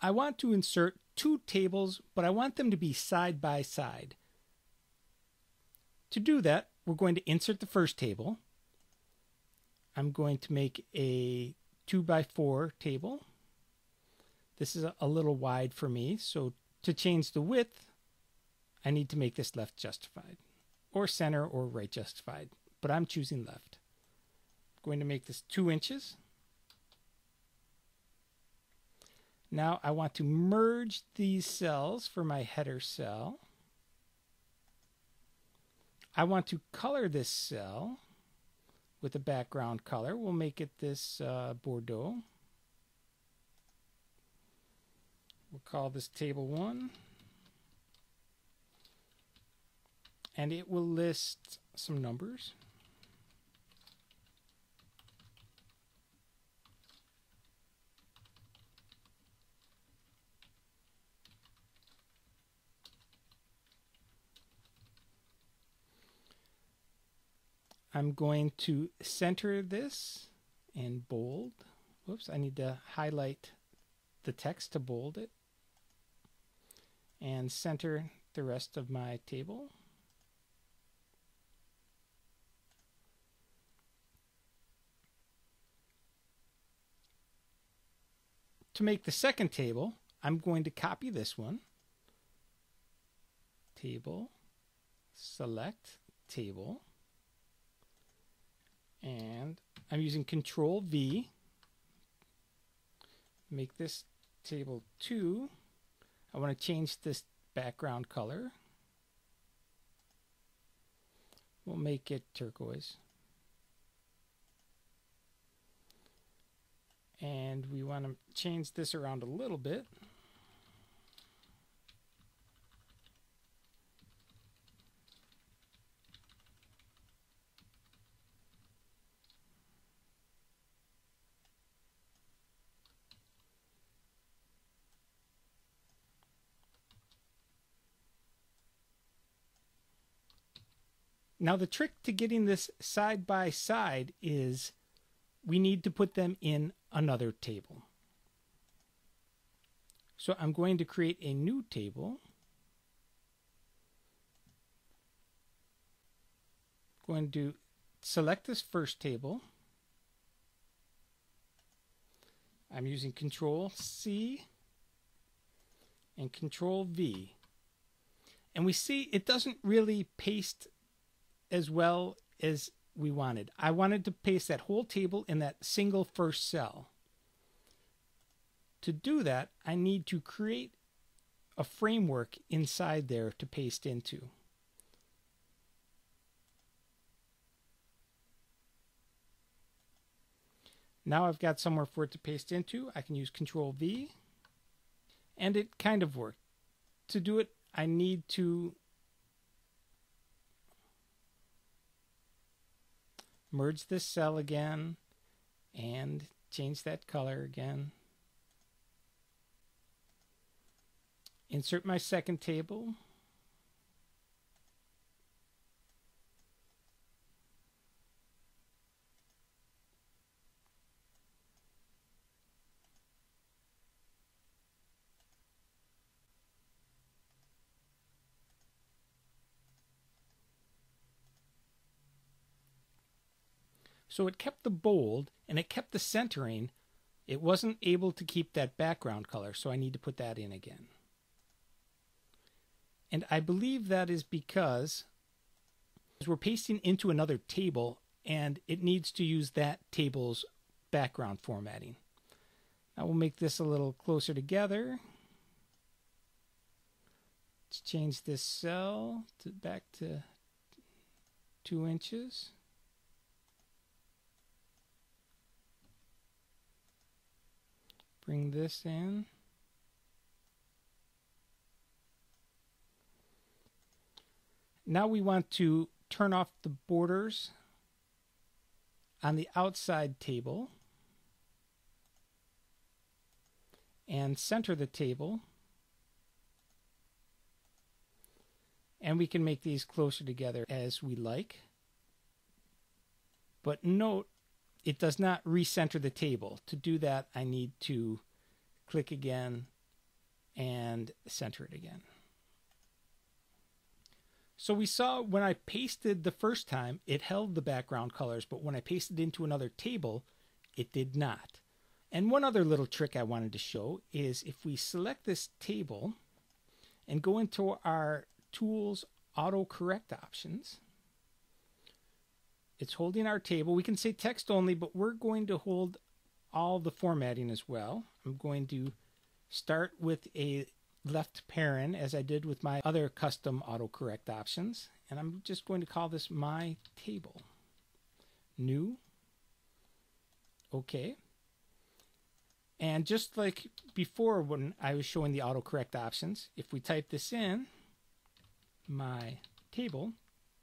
I want to insert two tables, but I want them to be side by side. To do that, we're going to insert the first table. I'm going to make a 2x4 table. This is a little wide for me, so to change the width, I need to make this left justified, or center or right justified, but I'm choosing left. I'm going to make this 2 inches. Now I want to merge these cells for my header cell. I want to color this cell with a background color. We'll make it this Bordeaux. We'll call this table 1. And it will list some numbers. I'm going to center this and bold. Whoops, I need to highlight the text to bold it. And center the rest of my table. To make the second table, I'm going to copy this one. Table, select table. And I'm using Control V. Make this table 2. I want to change this background color. We'll make it turquoise. And we want to change this around a little bit. Now the trick to getting this side by side is we need to put them in another table. So I'm going to create a new table. Going to select this first table. I'm using Control C and Control V. And we see it doesn't really paste as well as we wanted. I wanted to paste that whole table in that single first cell. To do that, I need to create a framework inside there to paste into. Now I've got somewhere for it to paste into. I can use Control V, and it kind of worked. To do it, I need to merge this cell again and change that color again. Insert my second table. So it kept the bold and it kept the centering. It wasn't able to keep that background color, so I need to put that in again. And I believe that is because we're pasting into another table and it needs to use that table's background formatting. Now we'll make this a little closer together. Let's change this cell back to 2 inches. Bring this in. Now we want to turn off the borders on the outside table and center the table. And we can make these closer together as we like. But note, it does not recenter the table. To do that, I need to click again and center it again. So we saw when I pasted the first time, it held the background colors, but when I pasted into another table, it did not. And one other little trick I wanted to show is if we select this table and go into our Tools AutoCorrect options, it's holding our table. We can say text only, but we're going to hold all the formatting as well. I'm going to start with a left paren as I did with my other custom AutoCorrect options. And I'm just going to call this my table. New. Okay. And just like before when I was showing the AutoCorrect options, if we type this in, my table,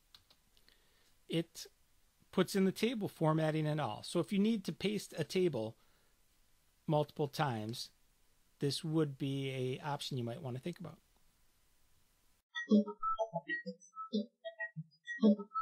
it puts in the table formatting and all. So if you need to paste a table multiple times, this would be an option you might want to think about.